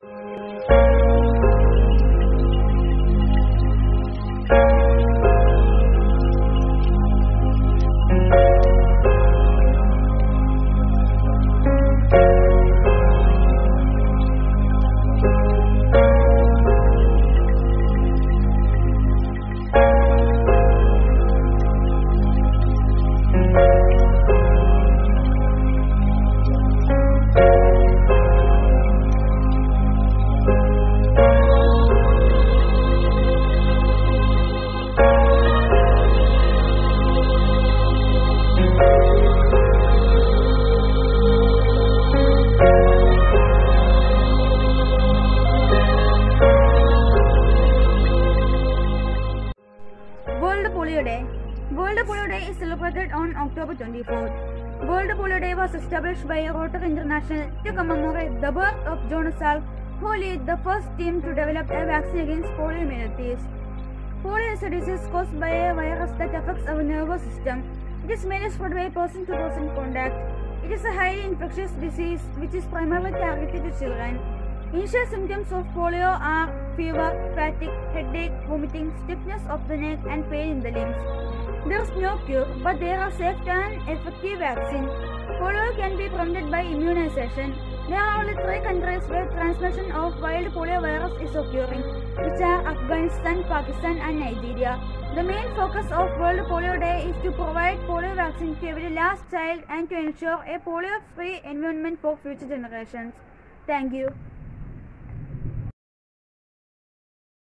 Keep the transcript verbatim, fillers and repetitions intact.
World Polio Day. World Polio Day is celebrated on October twenty-fourth. World Polio Day was established by Rotary International to commemorate the birth of Jonas Salk, who led the first team to develop a vaccine against poliomyelitis. Polio is a disease caused by a virus that affects our nervous system. It is mainly spread by person-to-person contact. It is a highly infectious disease which is primarily targeted to children. Initial symptoms of polio are fever, fatigue, headache, vomiting, stiffness of the neck, and pain in the limbs. There is no cure, but there are safe and effective vaccines. Polio can be prevented by immunization. There are only three countries where transmission of wild polio virus is occurring, which are Afghanistan, Pakistan, and Nigeria. The main focus of World Polio Day is to provide polio vaccine to every last child and to ensure a polio-free environment for future generations. Thank you.